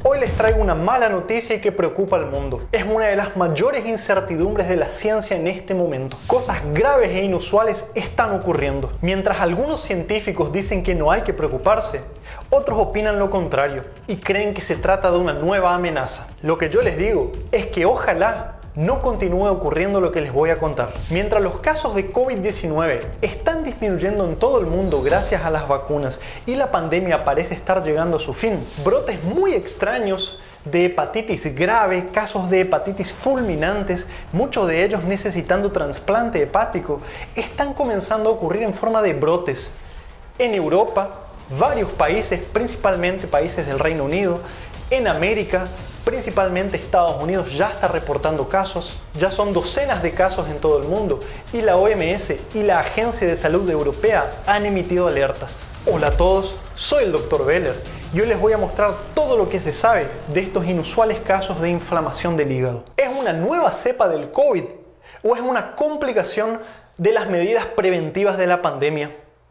Hoy les traigo una mala noticia y que preocupa al mundo. Es una de las mayores incertidumbres de la ciencia en este momento. Cosas graves e inusuales están ocurriendo. Mientras algunos científicos dicen que no hay que preocuparse, otros opinan lo contrario y creen que se trata de una nueva amenaza. Lo que yo les digo es que ojalá no continúe ocurriendo lo que les voy a contar. Mientras los casos de COVID-19 están disminuyendo en todo el mundo gracias a las vacunas y la pandemia parece estar llegando a su fin, brotes muy extraños de hepatitis grave, casos de hepatitis fulminantes, muchos de ellos necesitando trasplante hepático, están comenzando a ocurrir en forma de brotes. En Europa, varios países, principalmente países del Reino Unido, en América, principalmente Estados Unidos, ya está reportando casos, ya son docenas de casos en todo el mundo y la OMS y la Agencia de Salud Europea han emitido alertas. Hola a todos, soy el Dr. Beller y hoy les voy a mostrar todo lo que se sabe de estos inusuales casos de inflamación del hígado. ¿Es una nueva cepa del COVID o es una complicación de las medidas preventivas de la pandemia?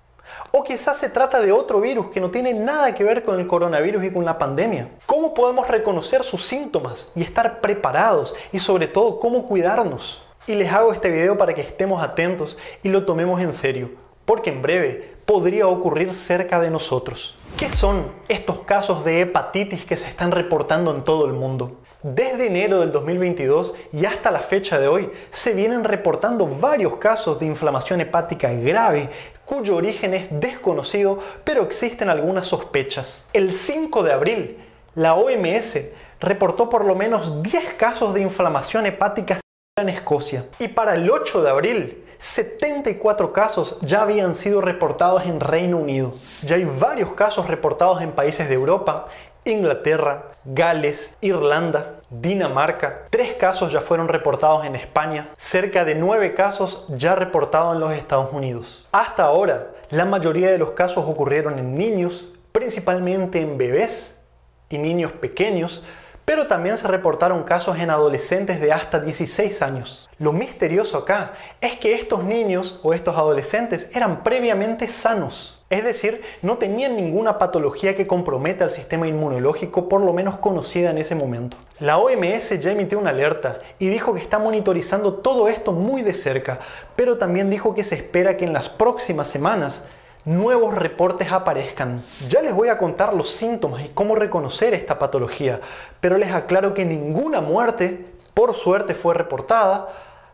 O quizás se trata de otro virus que no tiene nada que ver con el coronavirus y con la pandemia. ¿Cómo podemos reconocer sus síntomas y estar preparados? Y sobre todo, ¿cómo cuidarnos? Y les hago este video para que estemos atentos y lo tomemos en serio, porque en breve podría ocurrir cerca de nosotros. ¿Qué son estos casos de hepatitis que se están reportando en todo el mundo? Desde enero del 2022 y hasta la fecha de hoy se vienen reportando varios casos de inflamación hepática grave cuyo origen es desconocido, pero existen algunas sospechas. El 5 de abril, la OMS reportó por lo menos 10 casos de inflamación hepática en Escocia. Y para el 8 de abril, 74 casos ya habían sido reportados en Reino Unido. Ya hay varios casos reportados en países de Europa, Inglaterra, Gales, Irlanda, Dinamarca. 3 casos ya fueron reportados en España. Cerca de 9 casos ya reportados en los Estados Unidos. Hasta ahora, la mayoría de los casos ocurrieron en niños, principalmente en bebés y niños pequeños, pero también se reportaron casos en adolescentes de hasta 16 años. Lo misterioso acá es que estos niños o estos adolescentes eran previamente sanos. Es decir, no tenían ninguna patología que comprometa al sistema inmunológico, por lo menos conocida en ese momento. La OMS ya emitió una alerta y dijo que está monitorizando todo esto muy de cerca, pero también dijo que se espera que en las próximas semanas nuevos reportes aparezcan. Ya les voy a contar los síntomas y cómo reconocer esta patología, pero les aclaro que ninguna muerte, por suerte, fue reportada,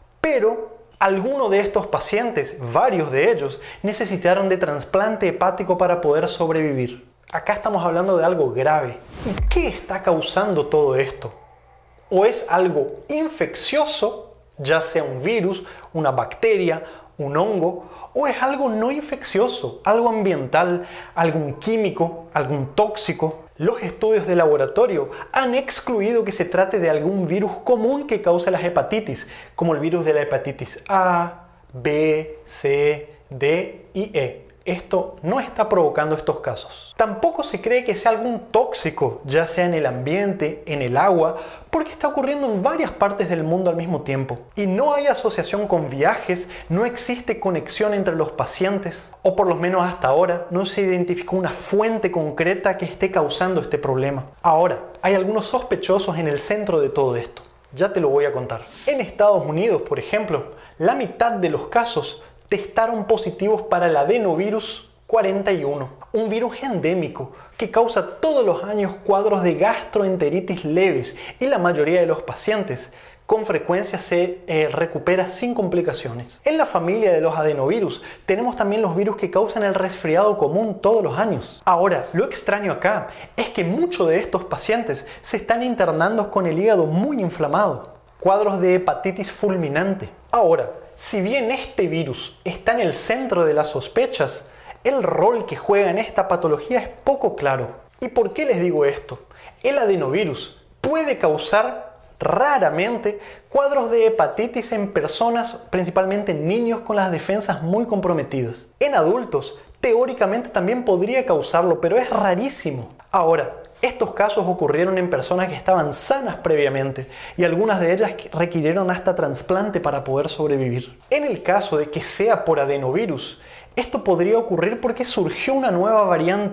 pero algunos de estos pacientes, varios de ellos, necesitaron de trasplante hepático para poder sobrevivir. Acá estamos hablando de algo grave. ¿Y qué está causando todo esto? ¿O es algo infeccioso, ya sea un virus, una bacteria, un hongo, o es algo no infeccioso, algo ambiental, algún químico, algún tóxico? Los estudios de laboratorio han excluido que se trate de algún virus común que cause las hepatitis, como el virus de la hepatitis A, B, C, D y E. Esto no está provocando estos casos. Tampoco se cree que sea algún tóxico, ya sea en el ambiente, en el agua, porque está ocurriendo en varias partes del mundo al mismo tiempo. Y no hay asociación con viajes, no existe conexión entre los pacientes, o por lo menos hasta ahora no se identificó una fuente concreta que esté causando este problema. Ahora, hay algunos sospechosos en el centro de todo esto. Ya te lo voy a contar. En Estados Unidos, por ejemplo, la mitad de los casos testaron positivos para el adenovirus 41, un virus endémico que causa todos los años cuadros de gastroenteritis leves y la mayoría de los pacientes con frecuencia se recupera sin complicaciones. En la familia de los adenovirus tenemos también los virus que causan el resfriado común todos los años. Ahora, lo extraño acá es que muchos de estos pacientes se están internando con el hígado muy inflamado, cuadros de hepatitis fulminante. Ahora, si bien este virus está en el centro de las sospechas, el rol que juega en esta patología es poco claro. ¿Y por qué les digo esto? El adenovirus puede causar raramente cuadros de hepatitis en personas, principalmente en niños con las defensas muy comprometidas. En adultos, teóricamente también podría causarlo, pero es rarísimo. Ahora, estos casos ocurrieron en personas que estaban sanas previamente y algunas de ellas requirieron hasta trasplante para poder sobrevivir. En el caso de que sea por adenovirus, esto podría ocurrir porque surgió una nueva variante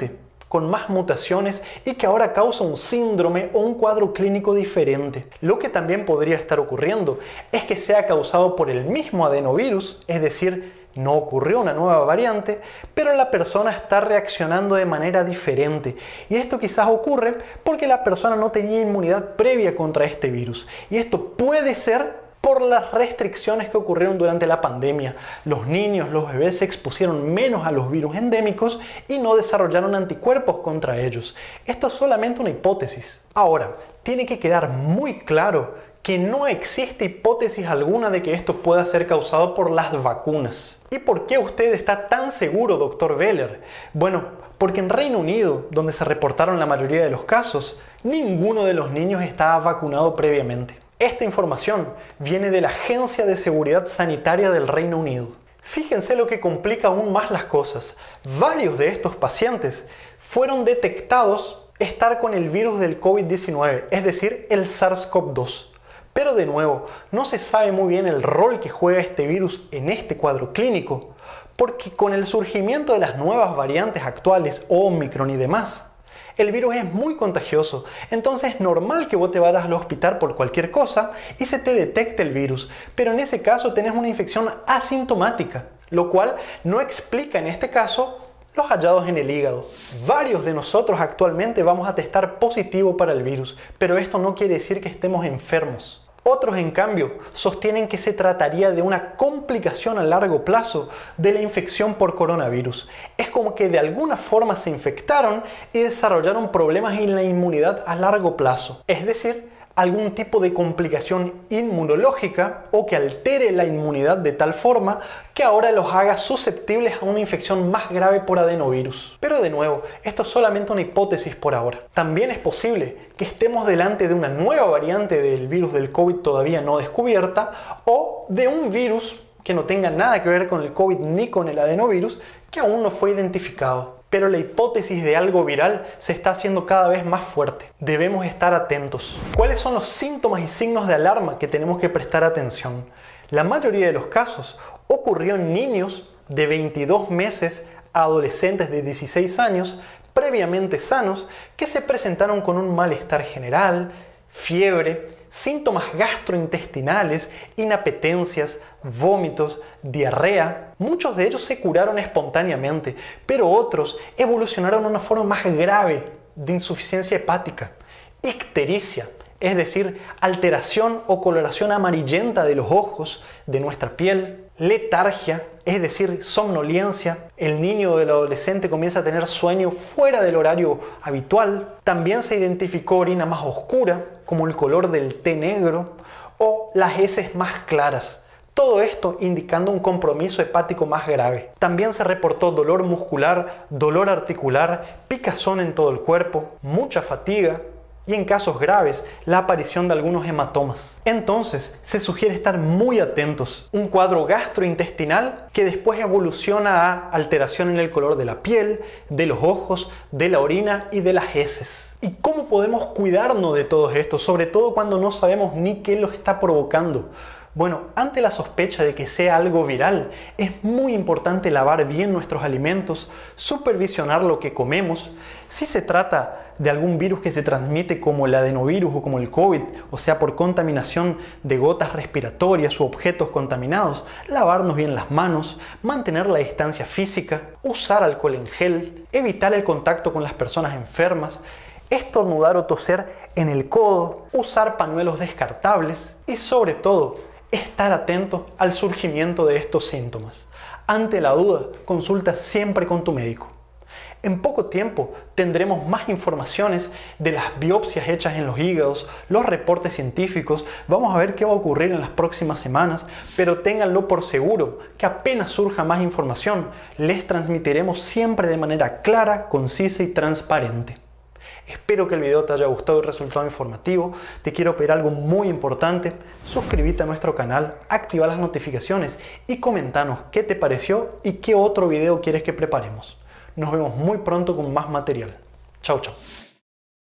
con más mutaciones y que ahora causa un síndrome o un cuadro clínico diferente. Lo que también podría estar ocurriendo es que sea causado por el mismo adenovirus, es decir, no ocurrió una nueva variante, pero la persona está reaccionando de manera diferente. Y esto quizás ocurre porque la persona no tenía inmunidad previa contra este virus. Y esto puede ser por las restricciones que ocurrieron durante la pandemia. Los niños, los bebés se expusieron menos a los virus endémicos y no desarrollaron anticuerpos contra ellos. Esto es solamente una hipótesis. Ahora, tiene que quedar muy claro que no existe hipótesis alguna de que esto pueda ser causado por las vacunas. ¿Y por qué usted está tan seguro, Dr. Veller? Bueno, porque en Reino Unido, donde se reportaron la mayoría de los casos, ninguno de los niños estaba vacunado previamente. Esta información viene de la Agencia de Seguridad Sanitaria del Reino Unido. Fíjense lo que complica aún más las cosas. Varios de estos pacientes fueron detectados estar con el virus del COVID-19, es decir, el SARS-CoV-2. Pero de nuevo, no se sabe muy bien el rol que juega este virus en este cuadro clínico, porque con el surgimiento de las nuevas variantes actuales, Omicron y demás, el virus es muy contagioso, entonces es normal que vos te vayas al hospital por cualquier cosa y se te detecte el virus, pero en ese caso tenés una infección asintomática, lo cual no explica en este caso los hallados en el hígado. Varios de nosotros actualmente vamos a testar positivo para el virus, pero esto no quiere decir que estemos enfermos. Otros, en cambio, sostienen que se trataría de una complicación a largo plazo de la infección por coronavirus. Es como que de alguna forma se infectaron y desarrollaron problemas en la inmunidad a largo plazo. Es decir, algún tipo de complicación inmunológica o que altere la inmunidad de tal forma que ahora los haga susceptibles a una infección más grave por adenovirus. Pero de nuevo, esto es solamente una hipótesis por ahora. También es posible que estemos delante de una nueva variante del virus del COVID todavía no descubierta o de un virus que no tenga nada que ver con el COVID ni con el adenovirus que aún no fue identificado. Pero la hipótesis de algo viral se está haciendo cada vez más fuerte. Debemos estar atentos. ¿Cuáles son los síntomas y signos de alarma que tenemos que prestar atención? La mayoría de los casos ocurrió en niños de 22 meses a adolescentes de 16 años previamente sanos que se presentaron con un malestar general, fiebre, síntomas gastrointestinales, inapetencias, vómitos, diarrea. Muchos de ellos se curaron espontáneamente, pero otros evolucionaron a una forma más grave de insuficiencia hepática, ictericia, es decir, alteración o coloración amarillenta de los ojos, de nuestra piel, letargia, es decir, somnolencia. El niño o el adolescente comienza a tener sueño fuera del horario habitual. También se identificó orina más oscura, como el color del té negro, o las heces más claras. Todo esto indicando un compromiso hepático más grave. También se reportó dolor muscular, dolor articular, picazón en todo el cuerpo, mucha fatiga y en casos graves la aparición de algunos hematomas. Entonces se sugiere estar muy atentos. Un cuadro gastrointestinal que después evoluciona a alteración en el color de la piel, de los ojos, de la orina y de las heces. ¿Y cómo podemos cuidarnos de todo esto? Sobre todo cuando no sabemos ni qué lo está provocando. Bueno, ante la sospecha de que sea algo viral, es muy importante lavar bien nuestros alimentos, supervisionar lo que comemos. Si se trata de algún virus que se transmite como el adenovirus o como el COVID, o sea por contaminación de gotas respiratorias u objetos contaminados, lavarnos bien las manos, mantener la distancia física, usar alcohol en gel, evitar el contacto con las personas enfermas, estornudar o toser en el codo, usar pañuelos descartables y sobre todo, estar atento al surgimiento de estos síntomas. Ante la duda, consulta siempre con tu médico. En poco tiempo tendremos más informaciones de las biopsias hechas en los hígados, los reportes científicos. Vamos a ver qué va a ocurrir en las próximas semanas, pero ténganlo por seguro que apenas surja más información, les transmitiremos siempre de manera clara, concisa y transparente. Espero que el video te haya gustado y resultado informativo. Te quiero pedir algo muy importante. Suscríbete a nuestro canal, activa las notificaciones y comentanos qué te pareció y qué otro video quieres que preparemos. Nos vemos muy pronto con más material. Chau, chau.